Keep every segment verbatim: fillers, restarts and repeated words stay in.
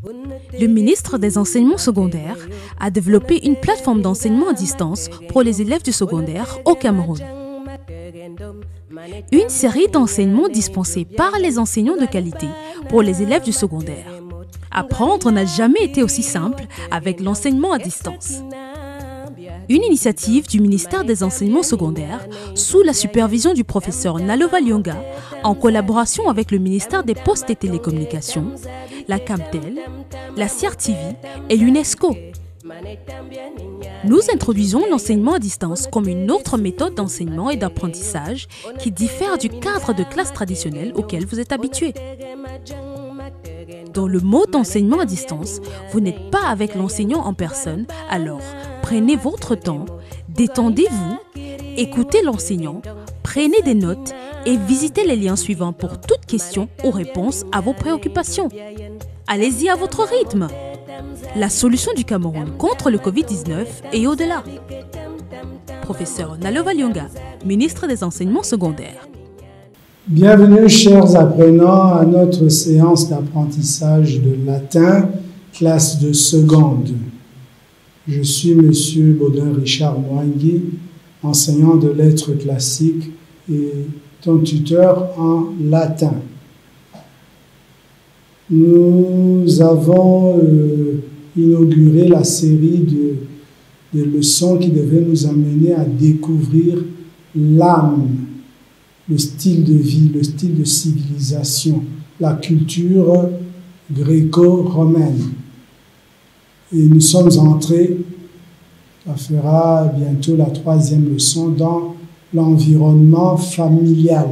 Le ministre des Enseignements secondaires a développé une plateforme d'enseignement à distance pour les élèves du secondaire au Cameroun. Une série d'enseignements dispensés par les enseignants de qualité pour les élèves du secondaire. Apprendre n'a jamais été aussi simple avec l'enseignement à distance. Une initiative du ministère des Enseignements secondaires sous la supervision du professeur Nalova Lyonga en collaboration avec le ministère des Postes et Télécommunications, la Camtel, la C R T V et l'UNESCO. Nous introduisons l'enseignement à distance comme une autre méthode d'enseignement et d'apprentissage qui diffère du cadre de classe traditionnel auquel vous êtes habitué. Dans le mode d'enseignement à distance, vous n'êtes pas avec l'enseignant en personne, alors prenez votre temps, détendez-vous, écoutez l'enseignant, prenez des notes et visitez les liens suivants pour toute question ou réponse à vos préoccupations. Allez-y à votre rythme. La solution du Cameroun contre le Covid dix-neuf et au-delà. Professeur Nalova Lyonga, ministre des Enseignements secondaires. Bienvenue, chers apprenants, à notre séance d'apprentissage de latin, classe de seconde. Je suis M. Baudin Richard Mwangui, enseignant de lettres classiques et ton tuteur en latin. Nous avons euh, inauguré la série de, de leçons qui devaient nous amener à découvrir l'âme, le style de vie, le style de civilisation, la culture gréco-romaine. Et nous sommes entrés, ça fera bientôt la troisième leçon, dans l'environnement familial.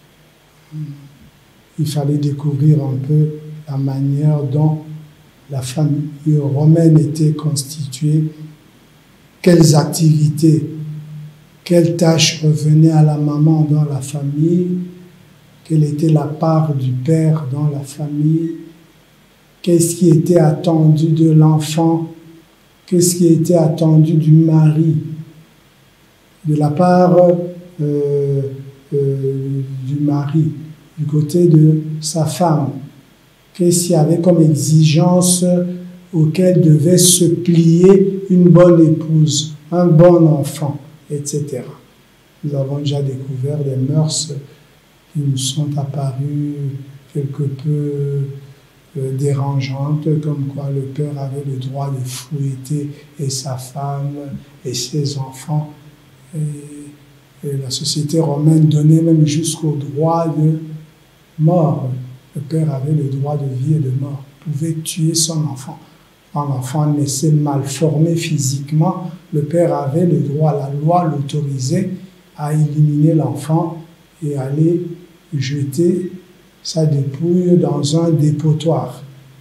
Il fallait découvrir un peu la manière dont la famille romaine était constituée, quelles activités, quelles tâches revenaient à la maman dans la famille, quelle était la part du père dans la famille, qu'est-ce qui était attendu de l'enfant, qu'est-ce qui était attendu du mari, de la part euh, euh, du mari, du côté de sa femme, qu'est-ce qu'il y avait comme exigence auquel devait se plier une bonne épouse, un bon enfant, et cetera. Nous avons déjà découvert des mœurs qui nous sont apparues quelque peu euh, dérangeantes, comme quoi le père avait le droit de fouetter et sa femme et ses enfants. Et, et la société romaine donnait même jusqu'au droit de mort. Le père avait le droit de vie et de mort. Il pouvait tuer son enfant. Quand l'enfant naissait mal formé physiquement, le père avait le droit, la loi l'autorisait à éliminer l'enfant et aller jeter sa dépouille dans un dépotoir.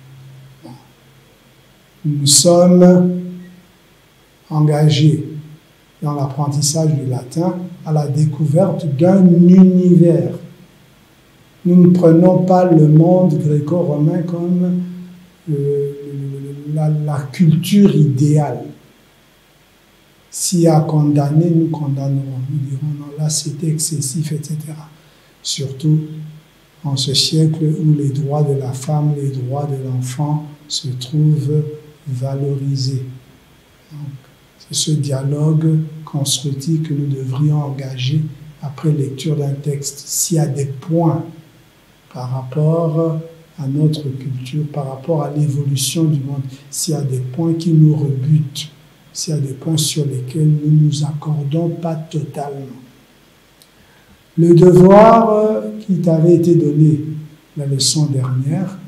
Nous sommes engagés dans l'apprentissage du latin à la découverte d'un univers. Nous ne prenons pas le monde gréco-romain comme euh, la, la culture idéale. S'il y a condamné, nous condamnerons. Nous dirons non, là c'était excessif, et cetera. Surtout en ce siècle où les droits de la femme, les droits de l'enfant se trouvent valorisés. C'est ce dialogue constructif que nous devrions engager après lecture d'un texte. S'il y a des points par rapport à notre culture, par rapport à l'évolution du monde, s'il y a des points qui nous rebutent, s'il y a des points sur lesquels nous ne nous accordons pas totalement. Le devoir qui t'avait été donné la leçon dernière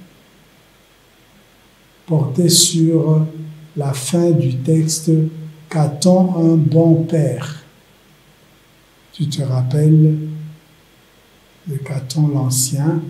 portait sur la fin du texte « Qu'attend un bon père ?» Tu te rappelles de Caton l'Ancien,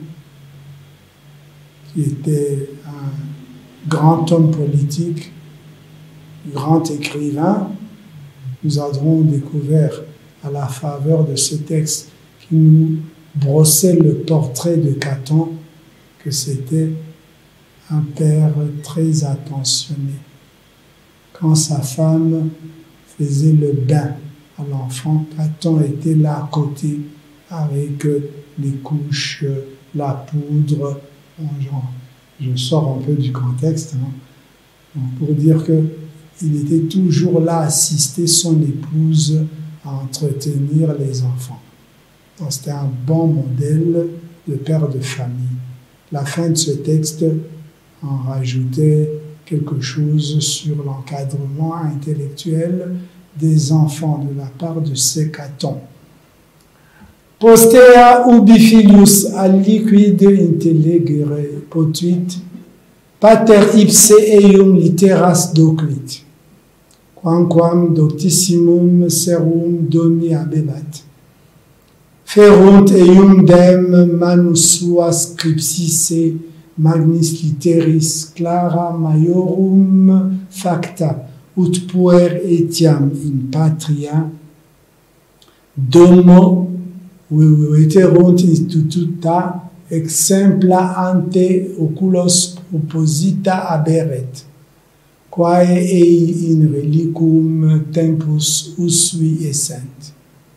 qui était un grand homme politique, grand écrivain. Nous avons découvert à la faveur de ce texte qui nous brossait le portrait de Caton que c'était un père très attentionné. Quand sa femme faisait le bain à l'enfant, Caton était là à côté avec les couches, la poudre, genre. je sors un peu du contexte, hein, donc pour dire qu'il était toujours là à assister son épouse à entretenir les enfants. Donc c'était un bon modèle de père de famille. La fin de ce texte en rajoutait quelque chose sur l'encadrement intellectuel des enfants de la part de Sécaton. Postea ubi filius aliquid intellegere potuit, pater ipse eium litteras docuit, quamquam doctissimum serum domi abebat. Ferunt eium dem manus suas scripsisse magnis litteris clara maiorum facta, ut puer etiam in patria domo veterunt instituta exempla ante oculos proposita aberet, quae ei in relicum tempus usui essent.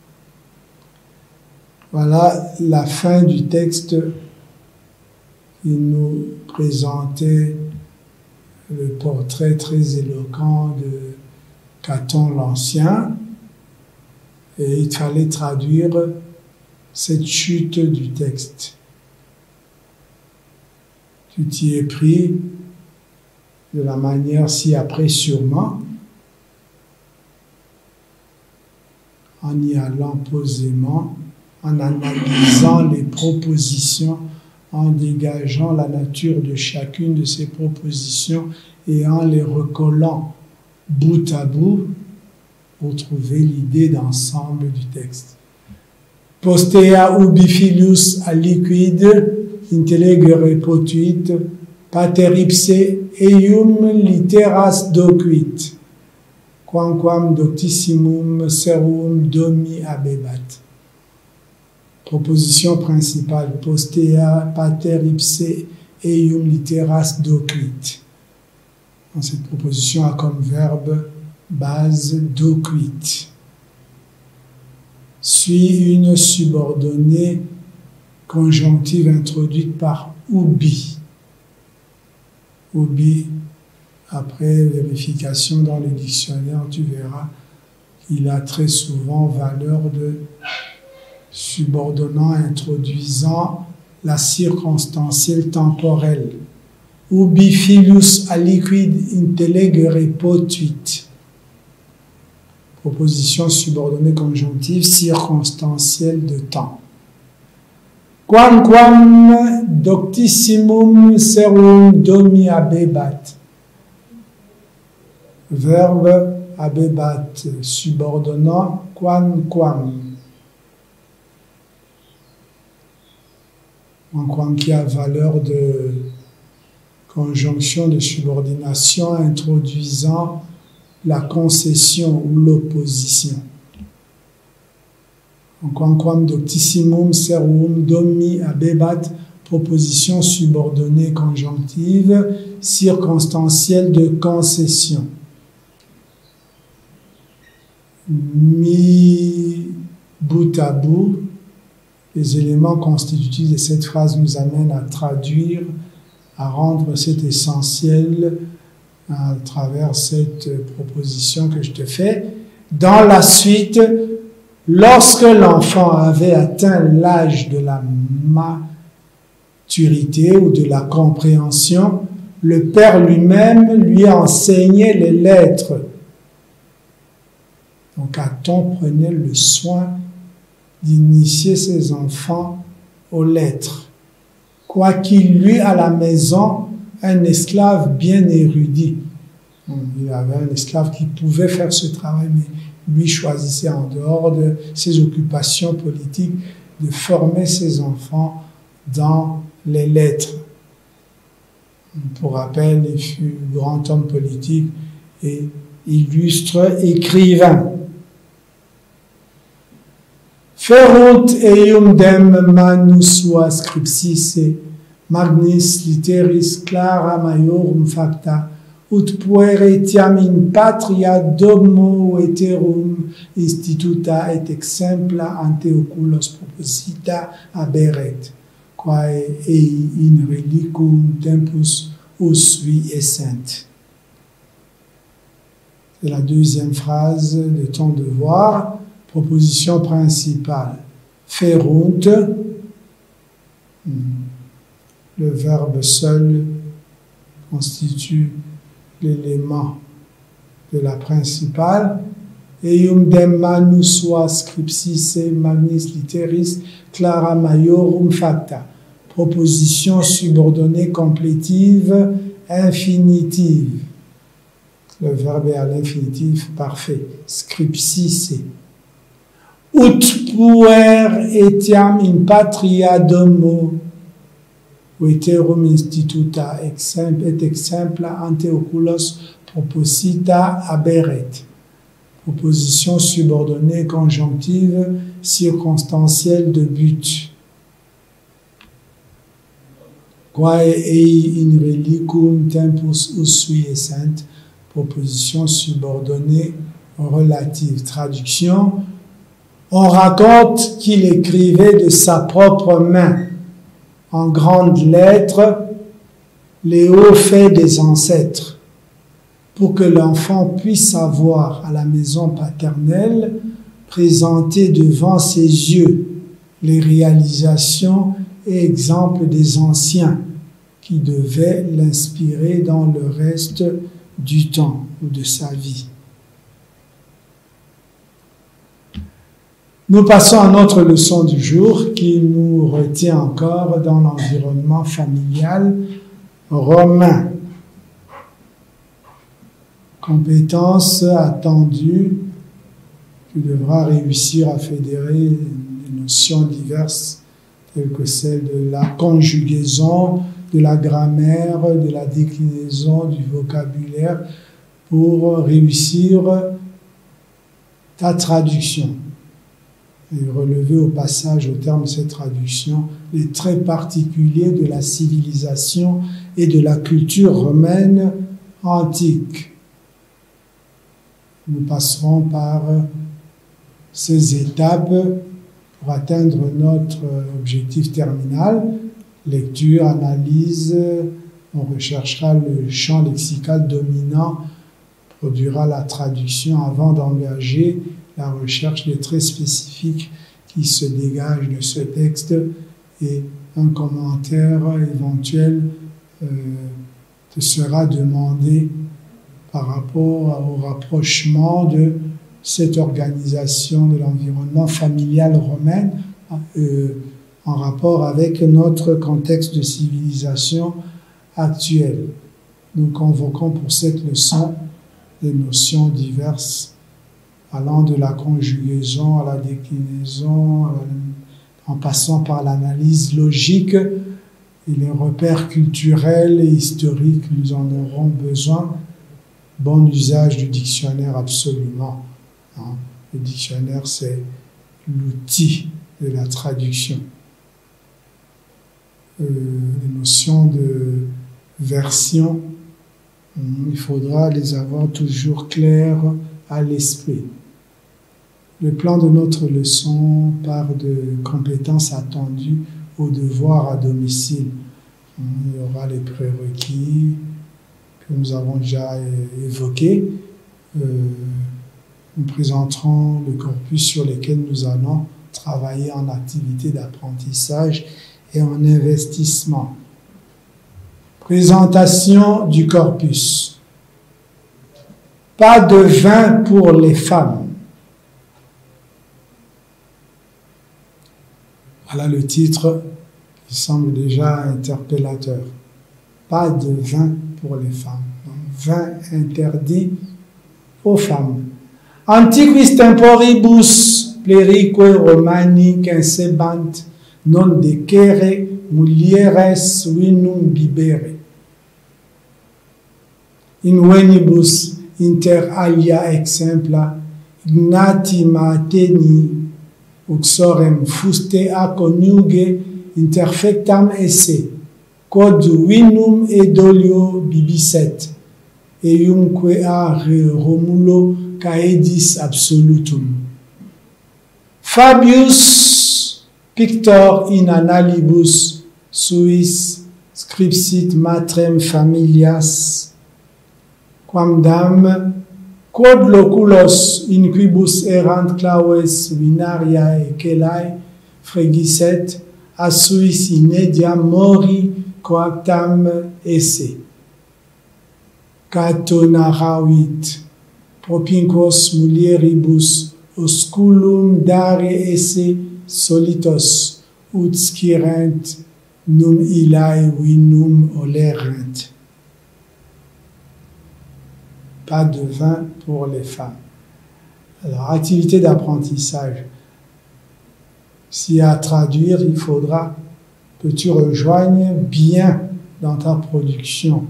Voilà la fin du texte qui nous présentait le portrait très éloquent de Caton l'Ancien, et il fallait traduire cette chute du texte. Tu t'y es pris de la manière ci-après sûrement, en y allant posément, en analysant les propositions, en dégageant la nature de chacune de ces propositions et en les recollant bout à bout pour trouver l'idée d'ensemble du texte. Postea ubi filius aliquid intellegere potuit, pater ipse eium litteras docuit, quamquam doctissimum serum domi abebat. Proposition principale, postea pater ipse eium litteras docuit. Cette proposition a comme verbe base docuit. Suit une subordonnée conjonctive introduite par ubi. Ubi, après vérification dans le dictionnaire, tu verras qu'il a très souvent valeur de subordonnant introduisant la circonstancielle temporelle. Ubi filius aliquid intellegere potuit. Proposition subordonnée conjonctive circonstancielle de temps. Quamquam doctissimum serum domi abebat. Verbe abebat subordonnant quamquam. Quamquam qui a valeur de conjonction de subordination introduisant la concession ou l'opposition. Quamquam doctissimum serum domi abebat, proposition subordonnée conjonctive, circonstancielle de concession. Mis bout à bout, les éléments constitutifs de cette phrase nous amènent à traduire, à rendre cet essentiel à travers cette proposition que je te fais. Dans la suite, lorsque l'enfant avait atteint l'âge de la maturité ou de la compréhension, le père lui-même lui enseignait les lettres. Donc, Caton prenait le soin d'initier ses enfants aux lettres. Quoiqu'il eût à la maison un esclave bien érudit. Il avait un esclave qui pouvait faire ce travail, mais lui choisissait en dehors de ses occupations politiques de former ses enfants dans les lettres. Pour rappel, il fut grand homme politique et illustre écrivain. Ferunt eium dem manus sua scripsisse magnis litteris clara maiorum facta, ut puer etiam in patria domo veterum instituta et exempla ante oculos proposita aberet, quae ei in relicum tempus usui essent. C'est la deuxième phrase de ton devoir. Proposition principale. Ferunt, le verbe seul constitue l'élément de la principale. Eium dem manus sua scripsisse magnis literis clara maiorum facta. Proposition subordonnée complétive infinitive. Le verbe est à l'infinitif parfait. Scripsisse. Ut puer etiam in patria domo veterum instituta et exempla ante oculos proposita aberet. Proposition subordonnée conjonctive circonstancielle de but. Quae ei in relicum tempus usui essent. Proposition subordonnée relative. Traduction. On raconte qu'il écrivait de sa propre main, en grandes lettres, les hauts faits des ancêtres, pour que l'enfant puisse avoir à la maison paternelle présenté devant ses yeux les réalisations et exemples des anciens qui devaient l'inspirer dans le reste du temps ou de sa vie. Nous passons à notre leçon du jour qui nous retient encore dans l'environnement familial romain. Compétence attendue, tu devras réussir à fédérer des notions diverses telles que celles de la conjugaison, de la grammaire, de la déclinaison du vocabulaire pour réussir ta traduction. Et relever au passage, au terme de cette traduction, les traits particuliers de la civilisation et de la culture romaine antique. Nous passerons par ces étapes pour atteindre notre objectif terminal. Lecture, analyse, on recherchera le champ lexical dominant, produira la traduction avant d'engager la recherche des traits spécifiques qui se dégagent de ce texte et un commentaire éventuel euh, te sera demandé par rapport au rapprochement de cette organisation de l'environnement familial romain euh, en rapport avec notre contexte de civilisation actuel. Nous convoquons pour cette leçon des notions diverses allant de la conjugaison à la déclinaison, en passant par l'analyse logique et les repères culturels et historiques, nous en aurons besoin. Bon usage du dictionnaire, absolument. Le dictionnaire, c'est l'outil de la traduction. Euh, les notions de version, il faudra les avoir toujours claires à l'esprit. Le plan de notre leçon part de compétences attendues aux devoirs à domicile. Il y aura les prérequis que nous avons déjà évoqués. Euh, nous présenterons le corpus sur lequel nous allons travailler en activité d'apprentissage et en investissement. Présentation du corpus. Pas de vin pour les femmes. Voilà le titre qui semble déjà interpellateur. Pas de vin pour les femmes. Donc, vin interdit aux femmes. Antiquis temporibus plerique romani quinsebant non decere mulieres vinum bibere. In venibus inter alia exempla ignati mateni uxorem fuste a coniuge interfectam esse, quod vinum et olio bibisset, eiumque a Romulo caedis absolutum. Fabius pictor in annalibus suis scripsit matrem familias, quamdam quod loculos in quibus erant claues binariae celae fregiset, a suis inedia mori coactam esse. Cato naravit propinquos mulieribus osculum dare esse solitos, ut scirent num ilae vinum olerent. Pas de vin pour les femmes. Alors, activité d'apprentissage. Si à traduire, il faudra que tu rejoignes bien dans ta production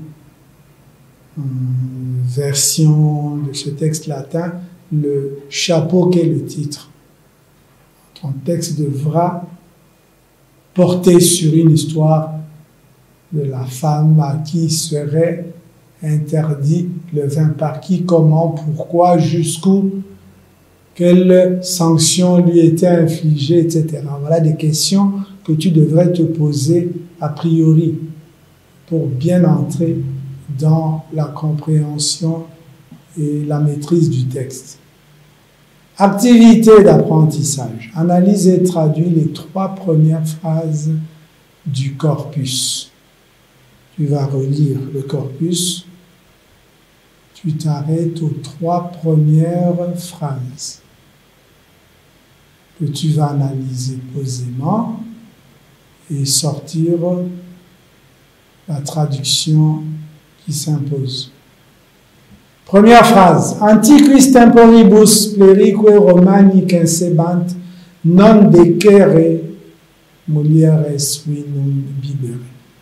une version de ce texte latin le chapeau qu'est le titre. Ton texte devra porter sur une histoire de la femme à qui serait interdit le vin, par qui, comment, pourquoi, jusqu'où, quelles sanctions lui étaient infligées, et cetera. Voilà des questions que tu devrais te poser a priori pour bien entrer dans la compréhension et la maîtrise du texte. Activité d'apprentissage. Analyse et traduis les trois premières phrases du corpus. Tu vas relire le corpus. Tu t'arrêtes aux trois premières phrases que tu vas analyser posément et sortir la traduction qui s'impose. Première phrase. Antiquis temporibus plerique romani quinsebant non decere mulieres vinum bibere.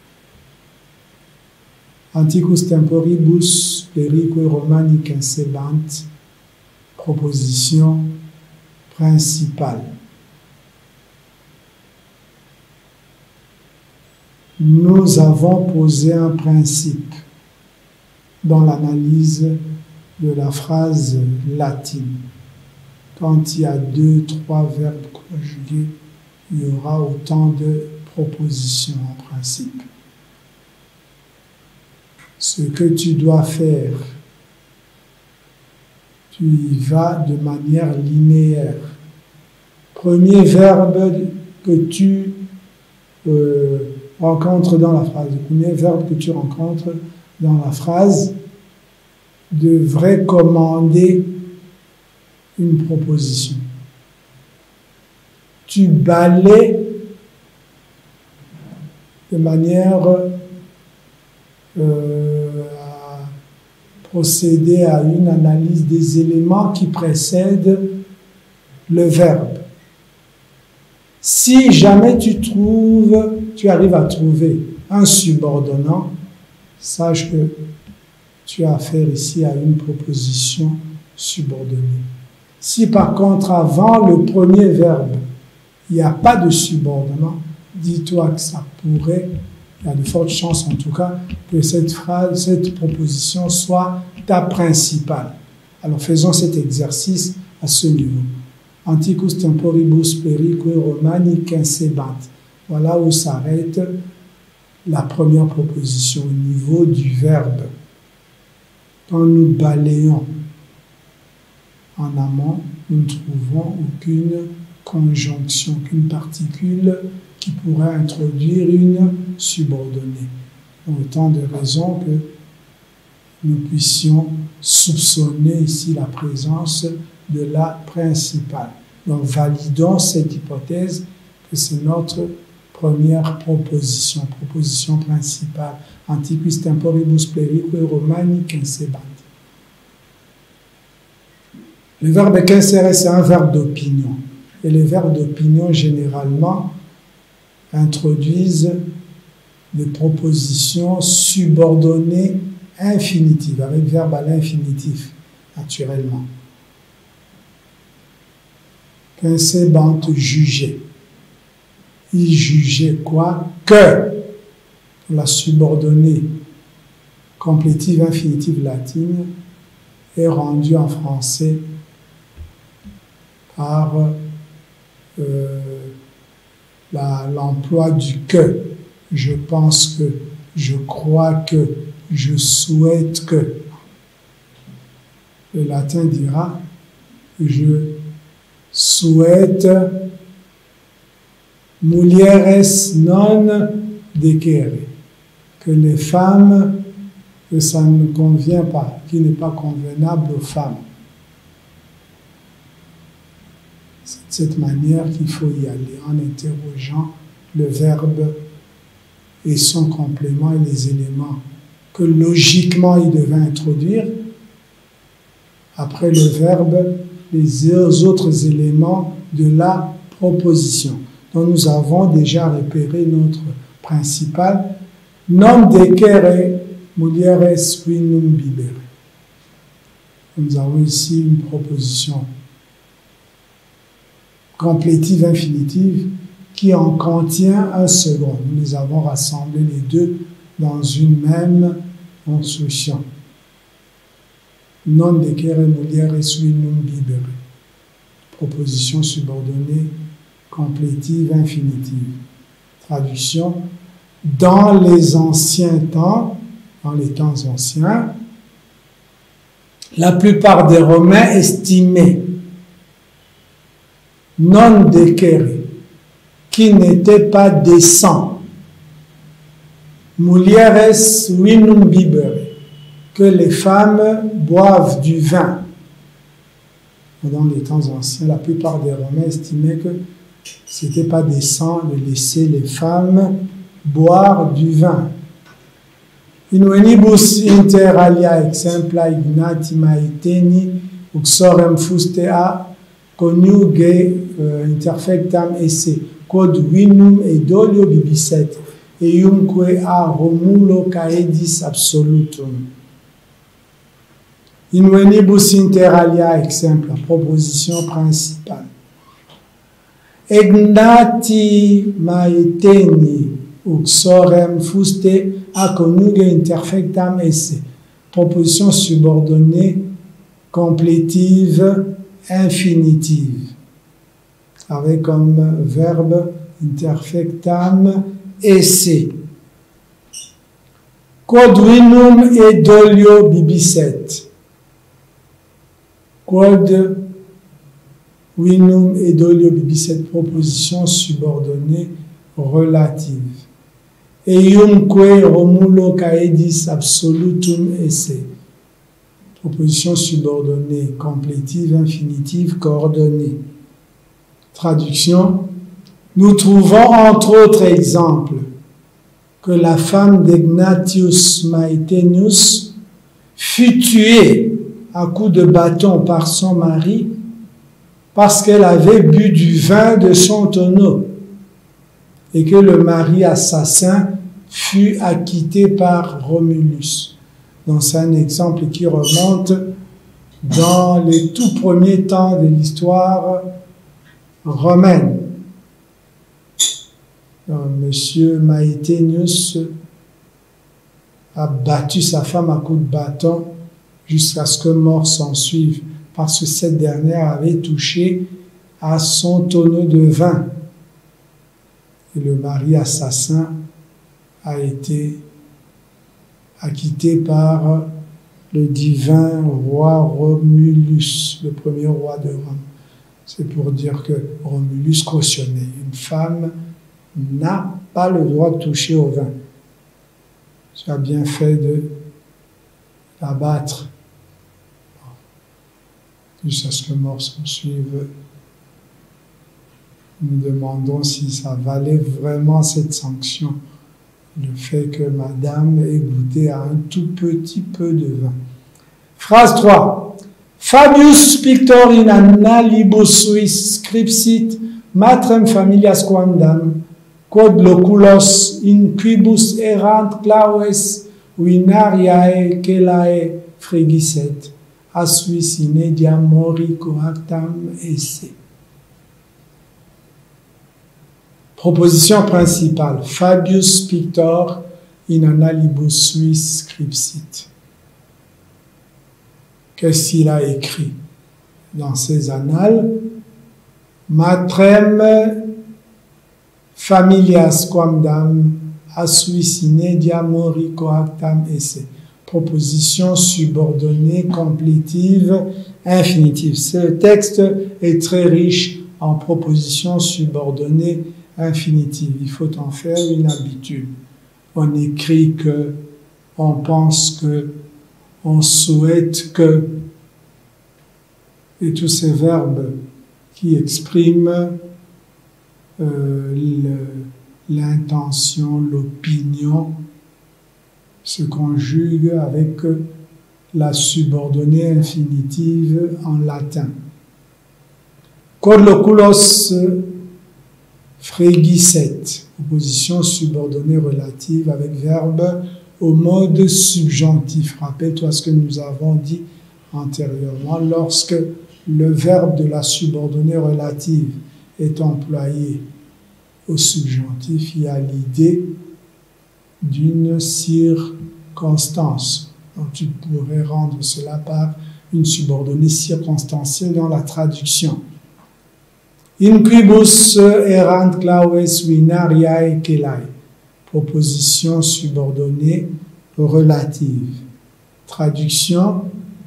Antiquus temporibus plerique romani quinsebant. Proposition principale. Nous avons posé un principe dans l'analyse de la phrase latine. Quand il y a deux, trois verbes conjugués, il y aura autant de propositions en principe. Ce que tu dois faire, tu y vas de manière linéaire. Premier verbe que tu euh, rencontres dans la phrase, le premier verbe que tu rencontres dans la phrase devrait commander une proposition. Tu balais de manière euh, à procéder à une analyse des éléments qui précèdent le verbe. Si jamais tu trouves, tu arrives à trouver un subordonnant, sache que tu as affaire ici à une proposition subordonnée. Si par contre, avant le premier verbe, il n'y a pas de subordonnant, dis-toi que ça pourrait, il y a de fortes chances en tout cas, que cette phrase, cette proposition soit ta principale. Alors faisons cet exercice à ce niveau. Antiquus temporibus plerique romani quinsebant. Voilà où s'arrête la première proposition au niveau du verbe. Quand nous balayons en amont, nous ne trouvons aucune conjonction, qu'une particule qui pourrait introduire une subordonnée. Autant de raisons que nous puissions soupçonner ici la présence de la principale. Donc validons cette hypothèse que c'est notre première proposition, proposition principale. Antiquis temporibus plerique romani quinsebant. Le verbe quincere, c'est un verbe d'opinion. Et les verbes d'opinion, généralement, introduisent des propositions subordonnées infinitives, avec verbe à l'infinitif, naturellement. Quincebant, juger. Il jugeait quoi? Que la subordonnée complétive infinitive latine est rendue en français par euh, l'emploi du que. je pense que, je crois que, je souhaite que. Le latin dira, je souhaite mulieres non decere, que les femmes, que ça ne convient pas, qui n'est pas convenable aux femmes. C'est de cette manière qu'il faut y aller, en interrogeant le verbe et son complément et les éléments que logiquement il devait introduire. Après le verbe, les autres éléments de la proposition. Donc nous avons déjà repéré notre principal. Non decere mulieres vinum bibere. Nous avons ici une proposition complétive infinitive qui en contient un second. Nous les avons rassemblés les deux dans une même construction. Non decere mulieres vinum bibere. Proposition subordonnée complétive infinitive. Traduction. Dans les anciens temps, dans les temps anciens, la plupart des Romains estimaient non decere, qui n'était pas décent, mulieres vinum bibere, que les femmes boivent du vin. Dans les temps anciens, la plupart des Romains estimaient que ce n'était pas décent de laisser les femmes boire du vin. In venibus inter alia exempla ignati maeteni uxorem fuste a coniuge uh, interfectam esse quod vinum edolio bibisset eiumque a Romulo caedis absolutum. In venibus inter alia exempla, proposition principale. Ignati maeteni uxorem fuste a coniuge interfectam esse. Proposition subordonnée complétive infinitive, avec comme verbe interfectam esse. Quod vinum edolio bibisset. Quod vinum edolio bibisset, proposition subordonnée relative. Eiumque Romulo caedis absolutum esse. Proposition subordonnée, complétive, infinitive, coordonnée. Traduction. Nous trouvons entre autres exemples que la femme d'Ignatius Maetenius fut tuée à coups de bâton par son mari parce qu'elle avait bu du vin de son tonneau et que le mari assassin fut acquitté par Romulus. Donc c'est un exemple qui remonte dans les tout premiers temps de l'histoire romaine. Donc, Monsieur Maetenius a battu sa femme à coups de bâton jusqu'à ce que mort s'en suive, parce que cette dernière avait touché à son tonneau de vin. Et le mari assassin a été acquitté par le divin roi Romulus, le premier roi de Rome. C'est pour dire que Romulus cautionnait. Une femme n'a pas le droit de toucher au vin. Tu as bien fait de l'abattre. Jusqu'à ce que mort s'en suive. Nous demandons si ça valait vraiment cette sanction. Le fait que madame ait goûté à un tout petit peu de vin. Phrase trois. Fabius pictor in annalibus suis scripsit matrem familias quandam quod loculos in quibus erant claues vinariae celae fregiset a suis inedia mori coactam esse. Proposition principale. Fabius pictor in annalibus suis scripsit. Qu'est-ce qu'il a écrit dans ses annales? Matrem familias quamdam a sui sine dia mori coactam esse. Proposition subordonnée, complétive, infinitive. Ce texte est très riche en propositions subordonnées infinitive. Il faut en faire une habitude. On écrit que, on pense que, on souhaite que, et tous ces verbes qui expriment euh, l'intention, l'opinion, se conjuguent avec la subordonnée infinitive en latin. Colloculos Frégisset, opposition subordonnée relative avec verbe au mode subjonctif. Rappelle-toi ce que nous avons dit antérieurement. Lorsque le verbe de la subordonnée relative est employé au subjonctif, il y a l'idée d'une circonstance. Donc tu pourrais rendre cela par une subordonnée circonstancielle dans la traduction. In quibus erant claues vinariae celai. Proposition subordonnée relative. Traduction.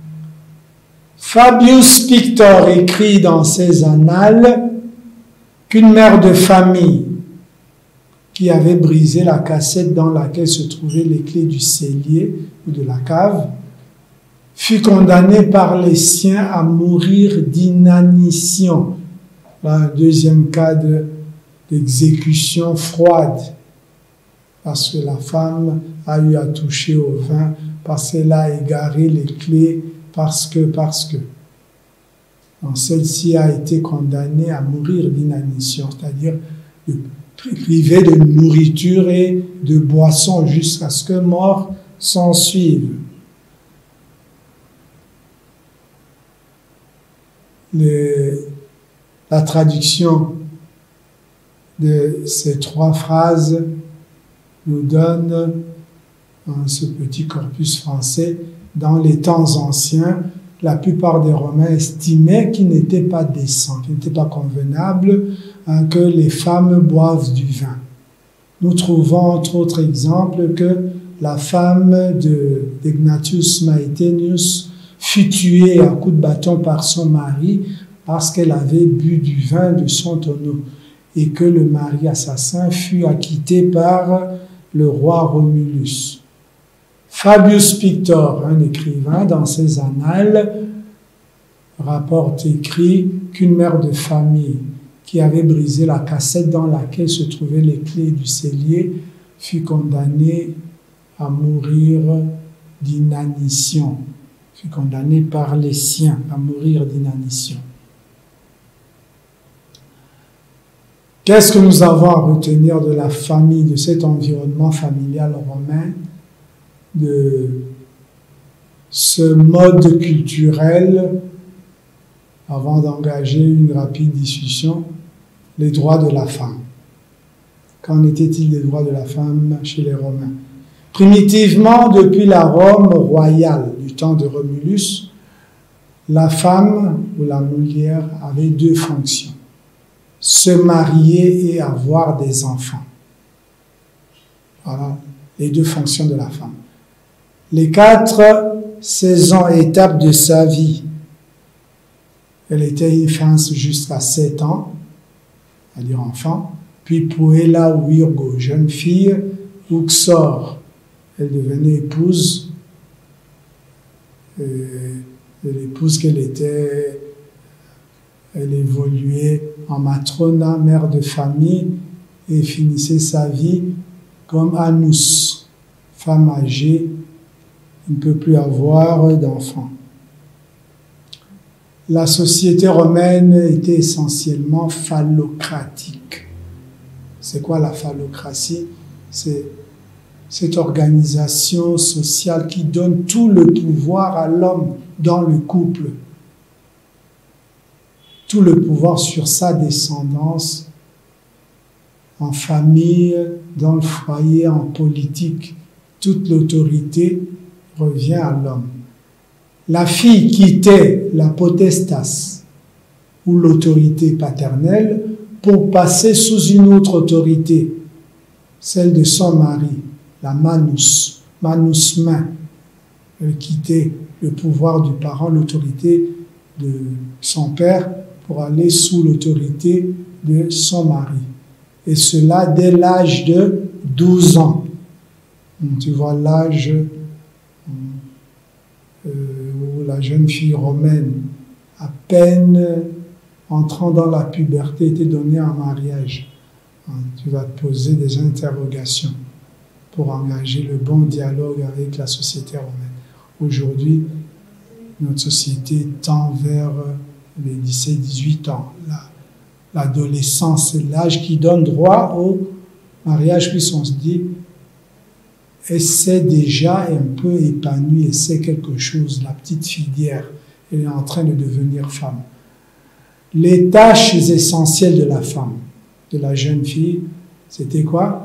Fabius Pictor écrit dans ses annales qu'une mère de famille qui avait brisé la cassette dans laquelle se trouvaient les clés du cellier ou de la cave fut condamnée par les siens à mourir d'inanition. Un deuxième cas d'exécution froide, parce que la femme a eu à toucher au vin, parce qu'elle a égaré les clés, parce que, parce que. Donc celle-ci a été condamnée à mourir d'inanition, c'est-à-dire privée de nourriture et de boisson jusqu'à ce que mort s'en suive. Le, La traduction de ces trois phrases nous donne hein, ce petit corpus français. Dans les temps anciens, la plupart des Romains estimaient qu'il n'était pas décent, qu'il n'était pas convenable hein, que les femmes boivent du vin. Nous trouvons entre autres exemples que la femme d'Ignatius Maetenius fut tuée à coups de bâton par son mari parce qu'elle avait bu du vin de son tonneau et que le mari assassin fut acquitté par le roi Romulus. Fabius Pictor, un écrivain, dans ses annales, rapporte écrit qu'une mère de famille qui avait brisé la cassette dans laquelle se trouvaient les clés du cellier fut condamnée à mourir d'inanition, fut condamnée par les siens à mourir d'inanition. Qu'est-ce que nous avons à retenir de la famille, de cet environnement familial romain, de ce mode culturel, avant d'engager une rapide discussion, les droits de la femme. Qu'en était-il des droits de la femme chez les Romains? Primitivement, depuis la Rome royale du temps de Romulus, la femme ou la mulière avait deux fonctions: se marier et avoir des enfants. Voilà les deux fonctions de la femme. Les quatre saisons et étapes de sa vie. Elle était une femme jusqu'à sept ans, c'est-à-dire enfant, puis Puella ou Virgo, jeune fille, ou Xor, elle devenait épouse, l'épouse qu'elle était, elle évoluait en matrona, mère de famille, et finissait sa vie comme Anus, femme âgée, qui ne peut plus avoir d'enfants. La société romaine était essentiellement phallocratique. C'est quoi la phallocratie? C'est cette organisation sociale qui donne tout le pouvoir à l'homme dans le couple. Tout le pouvoir sur sa descendance, en famille, dans le foyer, en politique. Toute l'autorité revient à l'homme. La fille quittait la potestas ou l'autorité paternelle pour passer sous une autre autorité, celle de son mari, la manus, manus main, quitter le pouvoir du parent, l'autorité de son père pour aller sous l'autorité de son mari. Et cela dès l'âge de douze ans. Tu vois l'âge euh, où la jeune fille romaine, à peine entrant dans la puberté, était donnée en mariage. Tu vas te poser des interrogations pour engager le bon dialogue avec la société romaine. Aujourd'hui, notre société tend vers les dix-sept à dix-huit ans. L'adolescence, c'est l'âge qui donne droit au mariage, puis on se dit, elle s'est déjà un peu épanouie, elle sait quelque chose, la petite fille d'hier, elle est en train de devenir femme. Les tâches essentielles de la femme, de la jeune fille, c'était quoi?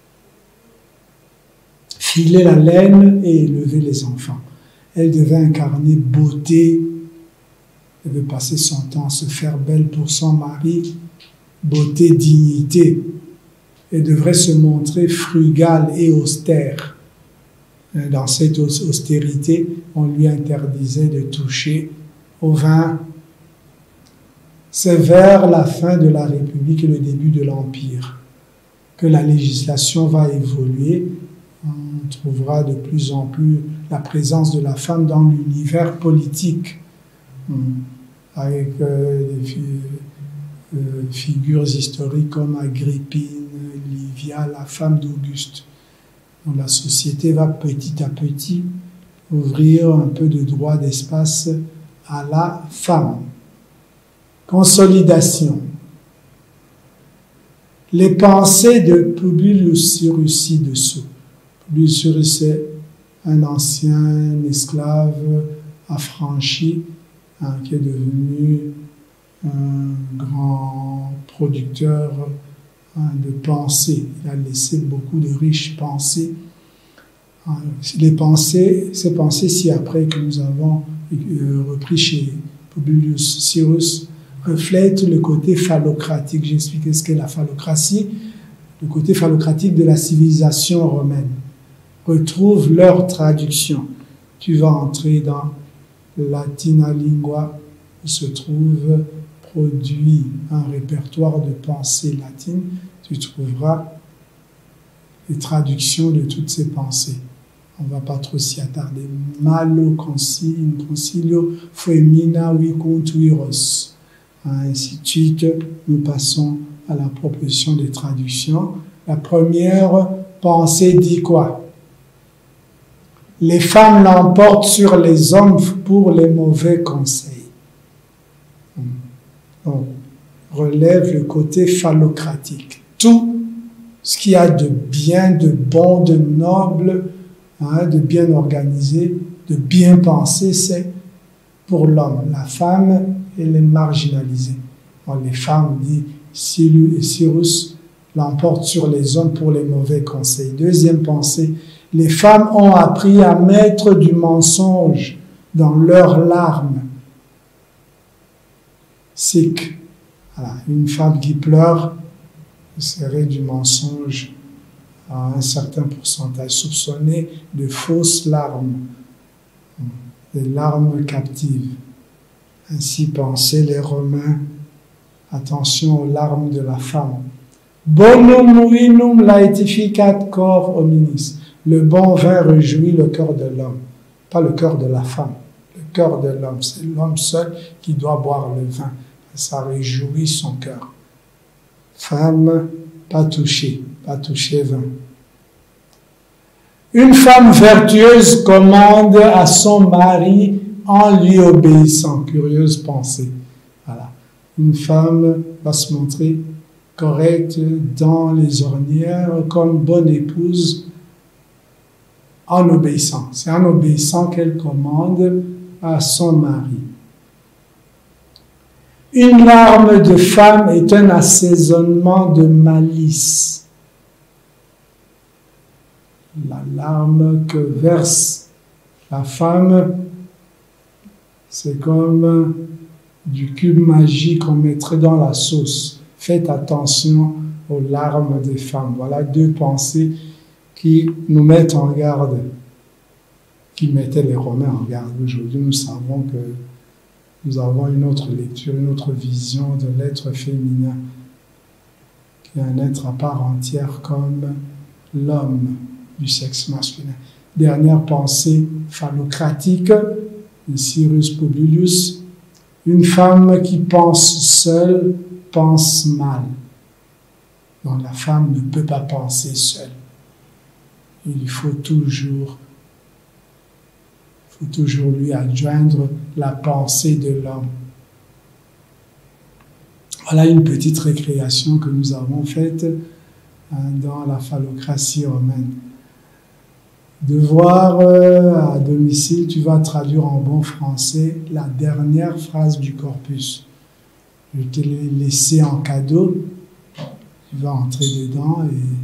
Filer la laine et élever les enfants. Elle devait incarner beauté, elle veut passer son temps à se faire belle pour son mari, beauté, dignité. Elle devrait se montrer frugale et austère. Dans cette austérité, on lui interdisait de toucher au vin. C'est vers la fin de la République et le début de l'Empire que la législation va évoluer. On trouvera de plus en plus la présence de la femme dans l'univers politique, avec euh, des fi euh, figures historiques comme Agrippine, Livia, la femme d'Auguste. La société va petit à petit ouvrir un peu de droit d'espace à la femme. Consolidation. Les pensées de Publius Cyrus ci-dessous. Publius Cyrus est un ancien esclave affranchi hein, qui est devenu un grand producteur hein, de pensées. Il a laissé beaucoup de riches pensées. Hein, les pensées, ces pensées ci-après que nous avons euh, repris chez Publius Cyrus reflètent le côté phallocratique. J'ai expliqué ce qu'est la phallocratie. Le côté phallocratique de la civilisation romaine. Retrouve leur traduction. Tu vas entrer dans Latina Lingua, où se trouve produit un répertoire de pensées latines. Tu trouveras les traductions de toutes ces pensées. On ne va pas trop s'y attarder. Malo concilio femina vicunt. Ainsi de suite, nous passons à la proposition des traductions. La première pensée dit quoi? Les femmes l'emportent sur les hommes pour les mauvais conseils. On relève le côté phallocratique. Tout ce qu'il y a de bien, de bon, de noble, hein, de bien organisé, de bien pensé, c'est pour l'homme. La femme, elle est marginalisée. Bon, les femmes, dit Cyrus, l'emportent sur les hommes pour les mauvais conseils. Deuxième pensée, les femmes ont appris à mettre du mensonge dans leurs larmes. C'est que voilà, une femme qui pleure serait du mensonge à un certain pourcentage, soupçonné de fausses larmes, des larmes captives. Ainsi pensaient les Romains. Attention aux larmes de la femme. Bonum vinum laetificat cor hominis. Le bon vin réjouit le cœur de l'homme, pas le cœur de la femme. Le cœur de l'homme, c'est l'homme seul qui doit boire le vin. Ça réjouit son cœur. Femme, pas touchée, pas touchée vin. Une femme vertueuse commande à son mari en lui obéissant. Curieuse pensée. Voilà. Une femme va se montrer correcte dans les ornières comme bonne épouse en obéissant. C'est en obéissant qu'elle commande à son mari. Une larme de femme est un assaisonnement de malice. La larme que verse la femme, c'est comme du cube magique qu'on mettrait dans la sauce. Faites attention aux larmes des femmes. Voilà deux pensées qui nous mettent en garde, qui mettaient les Romains en garde. Aujourd'hui, nous savons que nous avons une autre lecture, une autre vision de l'être féminin, qui est un être à part entière comme l'homme du sexe masculin. Dernière pensée phallocratique de Cyrus Publius: une femme qui pense seule pense mal. Donc la femme ne peut pas penser seule. Il faut toujours, faut toujours lui adjoindre la pensée de l'homme. Voilà une petite récréation que nous avons faite hein, dans la phallocratie romaine. Devoir euh, à domicile, tu vas traduire en bon français la dernière phrase du corpus. Je te l'ai laissé en cadeau. Tu vas entrer dedans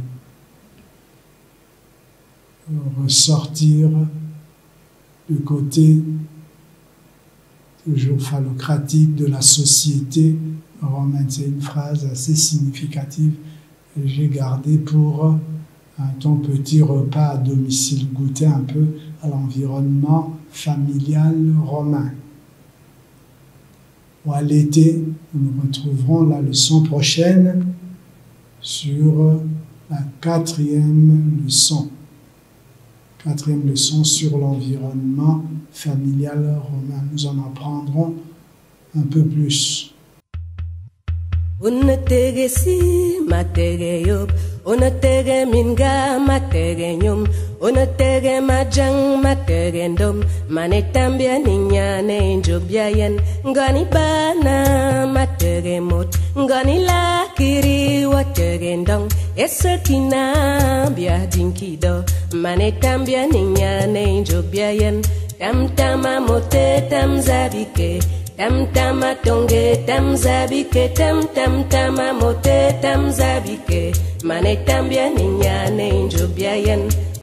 et ressortir le côté toujours phallocratique de la société romaine. C'est une phrase assez significative que j'ai gardée pour hein, ton petit repas à domicile, goûter un peu à l'environnement familial romain. Ou à l'été, nous nous retrouverons la leçon prochaine sur la quatrième leçon. Quatrième leçon sur l'environnement familial romain. Nous en apprendrons un peu plus. Unategesi matege yop, unatege minga matege nyum, unatege majang matege ndom, manetambia ninyane njobyayen, ngani bana matege mot, ngani lakiri watege ndong, esakina bia dinkido, manetambia ninyane njobyayen, tam tama mote tam zabike. Tam tama tonge tam zabike tam tam tama mote tam zabike mane tambia ninyane njobyayen